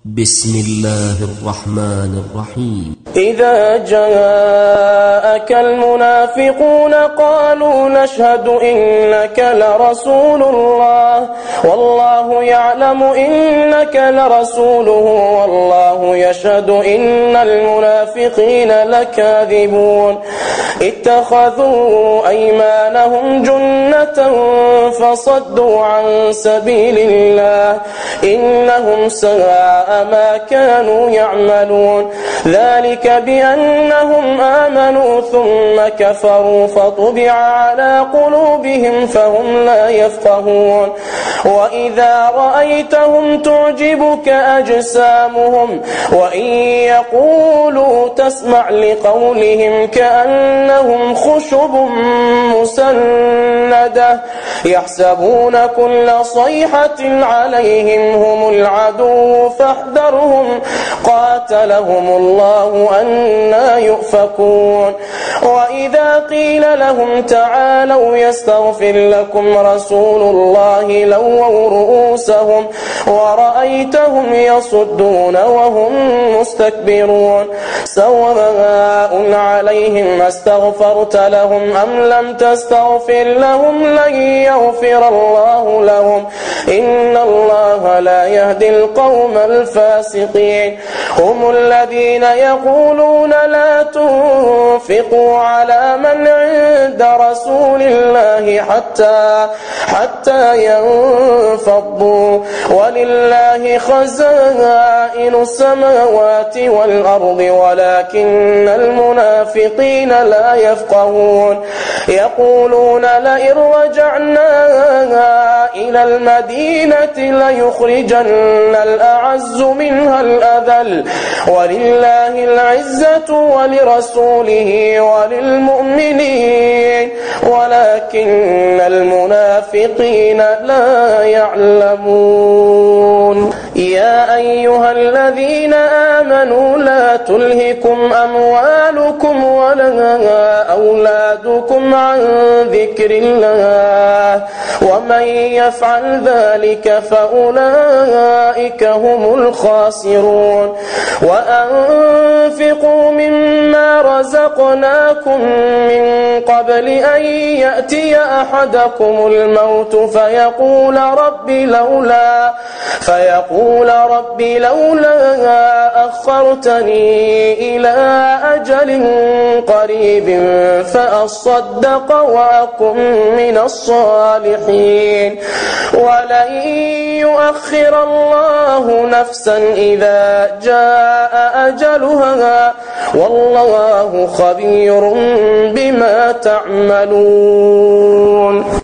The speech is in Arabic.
بسم الله الرحمن الرحيم. إذا جاءك المنافقون قالوا نشهد إنك لرسول الله والله يعلم إنك لرسوله والله يشهد إن المنافقين لكاذبون اتخذوا أيمانهم جنة فصدوا عن سبيل الله إنهم ساء ما كانوا يعملون ذلك بأنهم آمنوا ثم كفروا فطبع على قلوبهم فهم لا يفقهون وإذا رأيتهم تعجبك أجسامهم وإن يقولوا تسمع لقولهم كأنهم خشب مسندة يحسبون كل صيحة عليهم هم العدو فاحذرهم قاتلهم الله أنى يؤفكون وإذا قيل لهم تعالوا يستغفر لكم رسول الله لووا رؤوسهم ورأيتهم يصدون وهم مستكبرون سواء عليهم استغفرت لهم أم لم تستغفر لهم لن يغفر الله لهم إن الله لا يهدي القوم الفاسقين هم الذين يقولون لا تنفقوا على من عند رسول الله حتى ينفضوا ولله خزائن السماوات والأرض ولكن المنافقين لا يفقهون يقولون لئن رجعنا إلى المدينة ليخرجن الأعز منها الأذل ولله العزة ولرسوله وللمؤمنين ولكن المنافقين لا يعلمون يا أيها الذين آمنوا لا تلهكم أموالكم ولا أولادكم عن ذكر الله ومن يفعل ذلك فأولئك هم الخاسرون وأنفقوا مما رزقناكم من قبل أن يأتي أحدكم الموت فيقول رب لولا أخرتني إلى أجل قريب فأصدق وأكن من الصالحين ولن يؤخر الله نفسا إذا جاء أجلها والله خبير بما تعملون.